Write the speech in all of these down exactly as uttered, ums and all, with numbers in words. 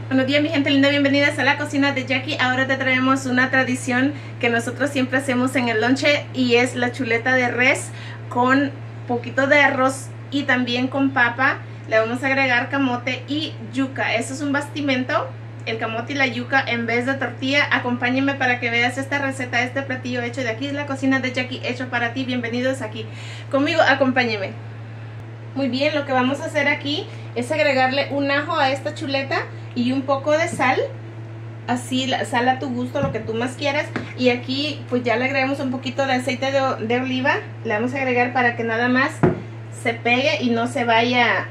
Buenos días mi gente linda, bienvenidas a la cocina de Jackie. Ahora te traemos una tradición que nosotros siempre hacemos en el lonche y es la chuleta de res con poquito de arroz y también con papa. Le vamos a agregar camote y yuca. Eso es un bastimento, el camote y la yuca en vez de tortilla. Acompáñenme para que veas esta receta, este platillo hecho de aquí es la cocina de Jackie, hecho para ti. Bienvenidos aquí conmigo, acompáñenme. Muy bien, lo que vamos a hacer aquí es agregarle un ajo a esta chuleta y un poco de sal, así la sal a tu gusto, lo que tú más quieras. Y aquí pues ya le agregamos un poquito de aceite de, de oliva, le vamos a agregar para que nada más se pegue y no se vaya,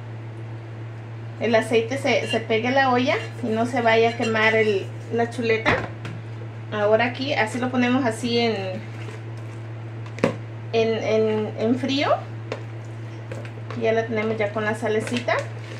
el aceite se, se pegue a la olla y no se vaya a quemar el, la chuleta. Ahora aquí así lo ponemos así en, en, en, en frío. Ya la tenemos ya con la salecita.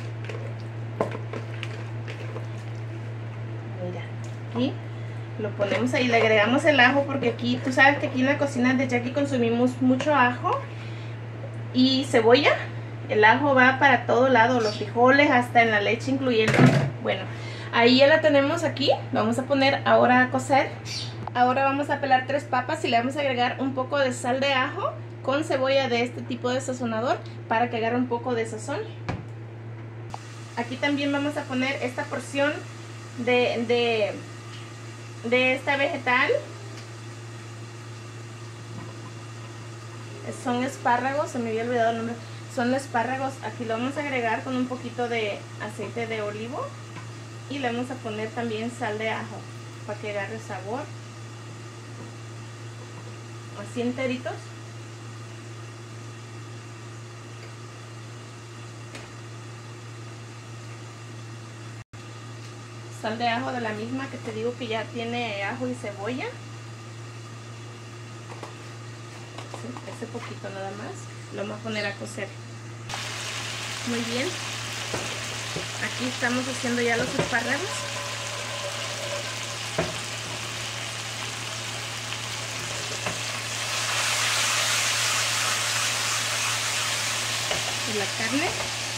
Mira, aquí lo ponemos ahí, le agregamos el ajo porque aquí, tú sabes que aquí en la cocina de Jackie consumimos mucho ajo y cebolla. El ajo va para todo lado, los frijoles, hasta en la leche incluyendo. Bueno, ahí ya la tenemos aquí. Vamos a poner ahora a cocer. Ahora vamos a pelar tres papas y le vamos a agregar un poco de sal de ajo con cebolla de este tipo de sazonador para que agarre un poco de sazón. Aquí también vamos a poner esta porción de, de, de esta vegetal. Son espárragos, se me había olvidado el nombre. Son espárragos. Aquí lo vamos a agregar con un poquito de aceite de olivo y le vamos a poner también sal de ajo para que agarre sabor. Así enteritos. Sal de ajo de la misma que te digo que ya tiene ajo y cebolla. Sí, ese poquito nada más. Lo vamos a poner a cocer. Muy bien. Aquí estamos haciendo ya los espárragos. Y la carne.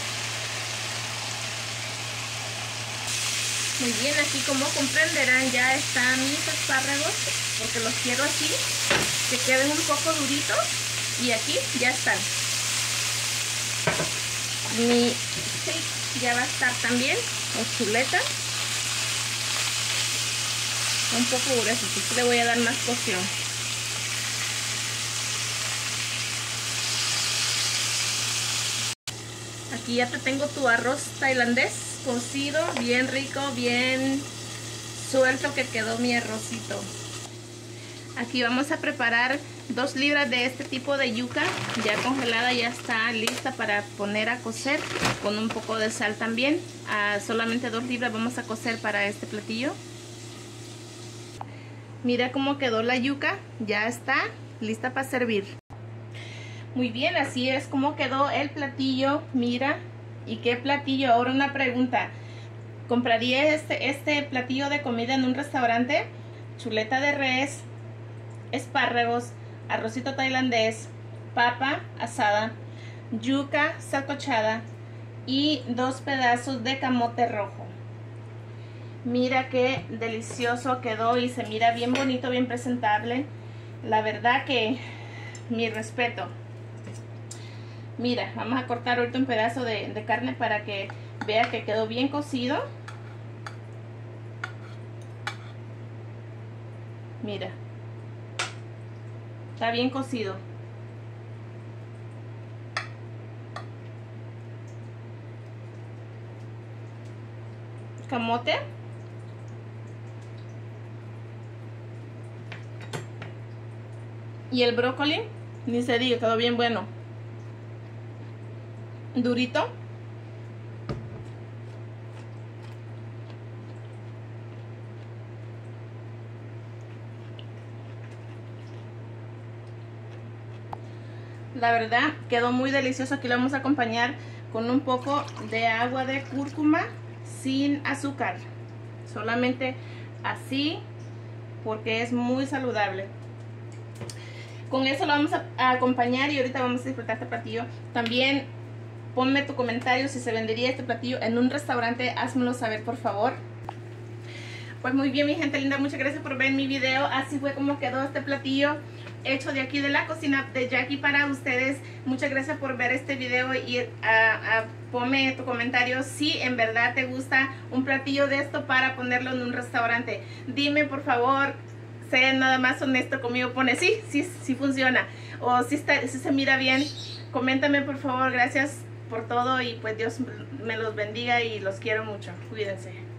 Muy bien, aquí como comprenderán ya están mis espárragos, porque los quiero así, que queden un poco duritos, y aquí ya están. Mi steak ya va a estar también, con chuleta, un poco grueso, así le voy a dar más cocción. Aquí ya te tengo tu arroz tailandés cocido, bien rico, bien suelto que quedó mi arrocito. Aquí vamos a preparar dos libras de este tipo de yuca ya congelada, ya está lista para poner a cocer con un poco de sal también. Ah, solamente dos libras vamos a cocer para este platillo. Mira cómo quedó la yuca, ya está lista para servir. Muy bien, así es como quedó el platillo, mira. ¿Y qué platillo? Ahora una pregunta. ¿Compraría este, este platillo de comida en un restaurante? Chuleta de res, espárragos, arrocito tailandés, papa asada, yuca sancochada y dos pedazos de camote rojo. Mira qué delicioso quedó y se mira bien bonito, bien presentable. La verdad que mi respeto. Mira, vamos a cortar ahorita un pedazo de, de carne para que vea que quedó bien cocido. Mira, está bien cocido. Camote. Y el brócoli, ni se diga, quedó bien bueno. Durito. La verdad quedó muy delicioso. Aquí lo vamos a acompañar con un poco de agua de cúrcuma sin azúcar, solamente así porque es muy saludable. Con eso lo vamos a, a acompañar y ahorita vamos a disfrutar este platillo. También ponme tu comentario si se vendería este platillo en un restaurante, házmelo saber por favor. Pues muy bien mi gente linda, muchas gracias por ver mi video. Así fue como quedó este platillo hecho de aquí de la cocina de Jackie para ustedes. Muchas gracias por ver este video y uh, uh, ponme tu comentario si en verdad te gusta un platillo de esto para ponerlo en un restaurante. Dime por favor, sé nada más honesto conmigo, pone sí, sí, sí funciona o si, está, si se mira bien. Coméntame por favor, gracias por todo y pues Dios me los bendiga y los quiero mucho. Cuídense.